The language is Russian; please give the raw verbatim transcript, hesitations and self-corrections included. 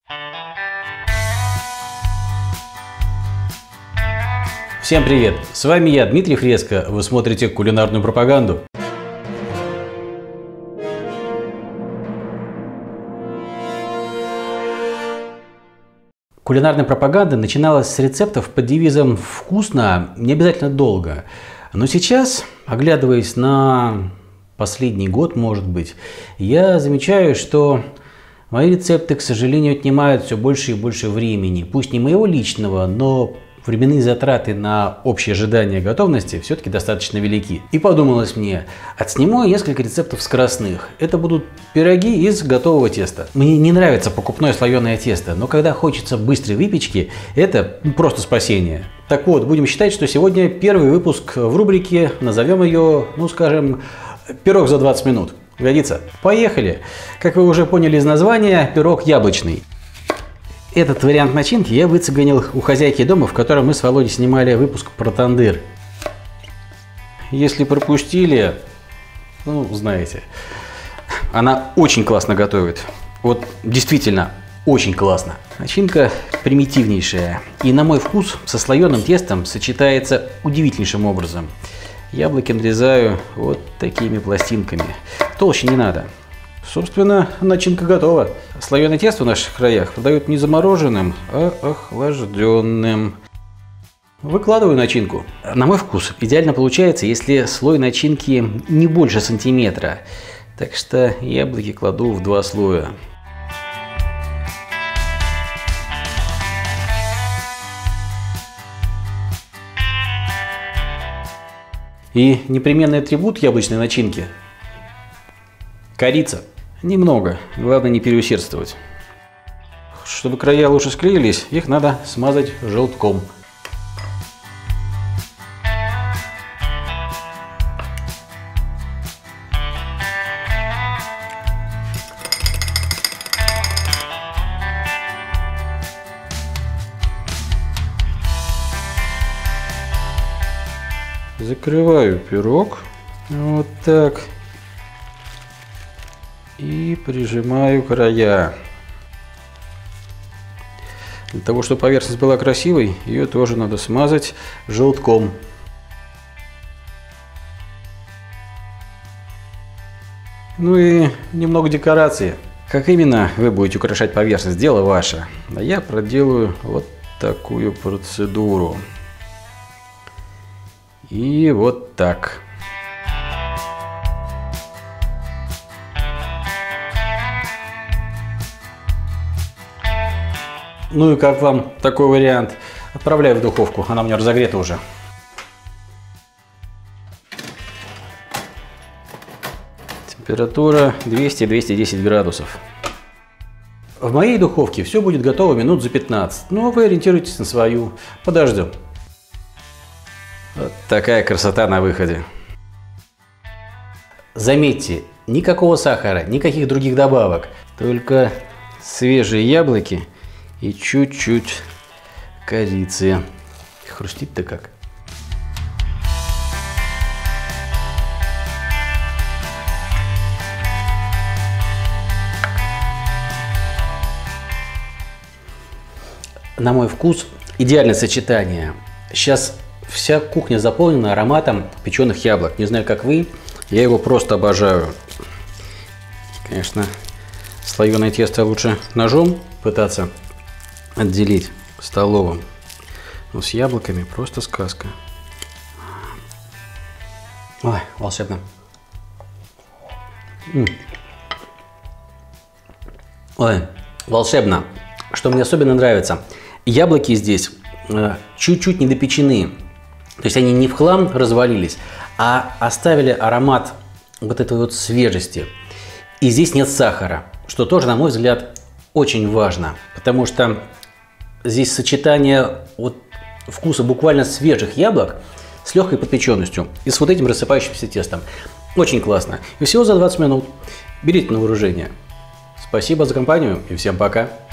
Всем привет! С вами я, Дмитрий Фреско. Вы смотрите кулинарную пропаганду. Кулинарная пропаганда начиналась с рецептов под девизом «вкусно, не обязательно долго». Но сейчас, оглядываясь на последний год, может быть, я замечаю, что мои рецепты, к сожалению, отнимают все больше и больше времени. Пусть не моего личного, но временные затраты на общее ожидание готовности все-таки достаточно велики. И подумалось мне, отсниму несколько рецептов скоростных. Это будут пироги из готового теста. Мне не нравится покупное слоеное тесто, но когда хочется быстрой выпечки, это просто спасение. Так вот, будем считать, что сегодня первый выпуск в рубрике, назовем ее, ну скажем, «Пирог за двадцать минут». Годится? Поехали! Как вы уже поняли из названия, пирог яблочный. Этот вариант начинки я выцеганил у хозяйки дома, в котором мы с Володей снимали выпуск про тандыр. Если пропустили, ну, знаете, она очень классно готовит. Вот действительно очень классно. Начинка примитивнейшая и, на мой вкус, со слоеным тестом сочетается удивительнейшим образом. Яблоки нарезаю вот такими пластинками. Толще не надо. Собственно, начинка готова. Слоеное тесто в наших краях продают не замороженным, а охлажденным. Выкладываю начинку. На мой вкус идеально получается, если слой начинки не больше сантиметра. Так что яблоки кладу в два слоя. И непременный атрибут яблочной начинки – корица. Немного, главное не переусердствовать. Чтобы края лучше склеились, их надо смазать желтком. Закрываю пирог вот так. И прижимаю края. Для того, чтобы поверхность была красивой, ее тоже надо смазать желтком. Ну и немного декорации. Как именно вы будете украшать поверхность, дело ваше. А я проделаю вот такую процедуру. И вот так. Ну и как вам такой вариант? Отправляю в духовку, она у меня разогрета уже. Температура двести — двести десять градусов. В моей духовке все будет готово минут за пятнадцать, но вы ориентируйтесь на свою. Подождем. Вот такая красота на выходе. Заметьте, никакого сахара, никаких других добавок, только свежие яблоки и чуть-чуть корицы. Хрустит-то как. На мой вкус идеальное сочетание. Сейчас вся кухня заполнена ароматом печеных яблок. Не знаю, как вы, я его просто обожаю. Конечно, слоеное тесто лучше ножом пытаться отделить столовым. Но с яблоками просто сказка. Ой, волшебно. М-м. Ой, волшебно. Что мне особенно нравится, яблоки здесь чуть-чуть недопечены. То есть они не в хлам развалились, а оставили аромат вот этой вот свежести. И здесь нет сахара, что тоже, на мой взгляд, очень важно. Потому что здесь сочетание вот вкуса буквально свежих яблок с легкой подпеченностью и с вот этим рассыпающимся тестом. Очень классно. И всего за двадцать минут. Берите на вооружение. Спасибо за компанию и всем пока.